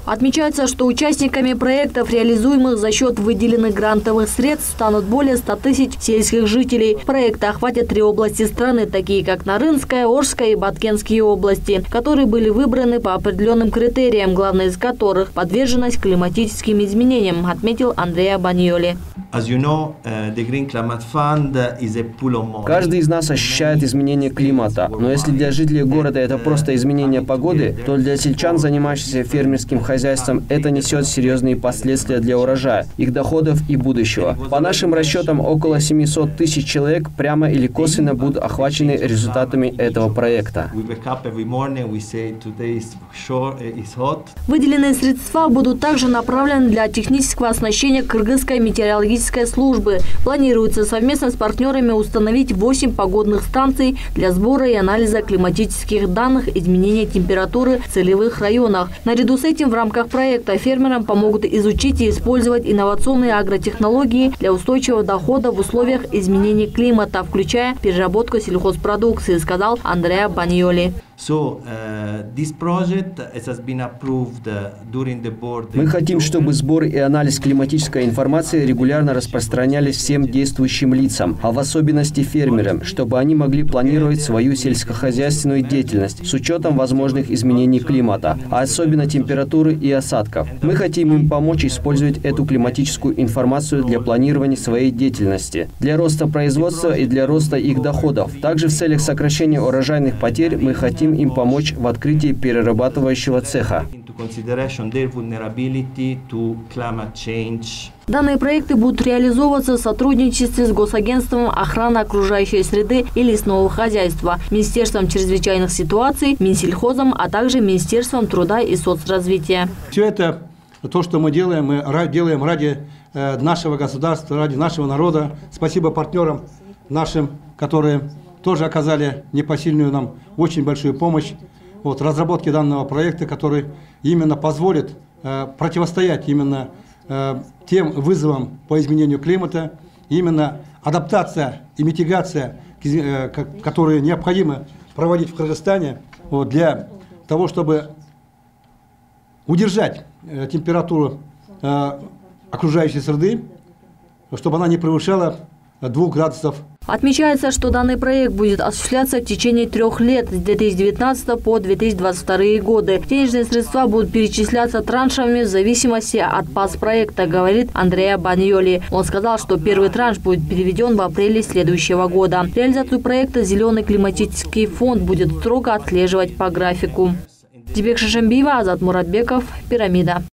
Отмечается, что участниками проектов, реализуемых за счет выделенных грантовых средств, станут более 100 тысяч сельских жителей. Проекты охватят 3 области страны, такие как Нарынская, Орская и Баткенские области, которые были выбраны по определенным критериям, главной из которых – подверженность климатическим изменениям, отметил Андреа Баньоли. Каждый из нас ощущает изменение климата, но если для жителей города это просто изменение погоды, то для сельчан, занимающихся фермерским хозяйством, это несет серьезные последствия для урожая, их доходов и будущего. По нашим расчетам, около 700 тысяч человек прямо или косвенно будут охвачены результатами этого проекта. Выделенные средства будут также направлены для технического оснащения Кыргызской метеорологической службы. Планируется совместно с партнерами установить 8 погодных станций для сбора и анализа климатических данных изменения температуры в целевых районах. Наряду с этим в рамках проекта фермерам помогут изучить и использовать инновационные агротехнологии для устойчивого дохода в условиях изменения климата, включая переработку сельхозпродукции, сказал Андреа Баньоли. Мы хотим, чтобы сбор и анализ климатической информации регулярно распространялись всем действующим лицам, а в особенности фермерам, чтобы они могли планировать свою сельскохозяйственную деятельность с учетом возможных изменений климата, а особенно температуры и осадков. Мы хотим им помочь использовать эту климатическую информацию для планирования своей деятельности, для роста производства и для роста их доходов. Также в целях сокращения урожайных потерь мы хотим им помочь в открытии перерабатывающего цеха. Данные проекты будут реализовываться в сотрудничестве с Госагентством охраны окружающей среды и лесного хозяйства, Министерством чрезвычайных ситуаций, Минсельхозом, а также Министерством труда и соцразвития. Все это, то, что мы делаем ради нашего государства, ради нашего народа. Спасибо партнерам нашим, которые тоже оказали непосильную нам очень большую помощь в разработке данного проекта, который именно позволит противостоять именно тем вызовам по изменению климата, именно адаптация и митигация, которые необходимо проводить в Кыргызстане для того, чтобы удержать температуру окружающей среды, чтобы она не превышала 2 градусов. Отмечается, что данный проект будет осуществляться в течение 3 лет с 2019 по 2022 годы. Денежные средства будут перечисляться траншами в зависимости от пас проекта, говорит Андреа Баньоли. Он сказал, что первый транш будет переведен в апреле следующего года. Реализацию проекта «Зеленый климатический фонд» будет строго отслеживать по графику. Дибек Шашембиева, Азат Муратбеков, Пирамида.